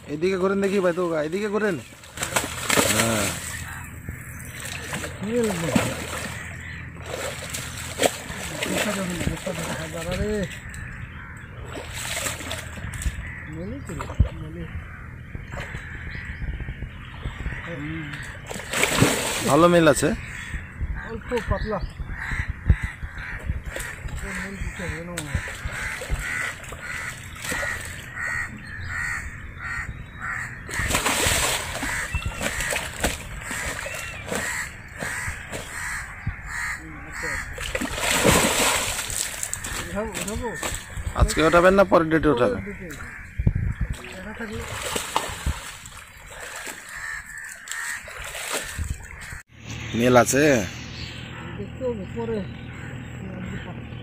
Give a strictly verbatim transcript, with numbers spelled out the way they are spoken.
এদিকে ঘুরেন দেখি ভাই তো এদিকে ঘুরেন। হ্যাঁ ভালো মিল আছে, অল্প পাতলা আজকে উঠাবেন না পরের ডেটে উঠাবেন? মিল আছে।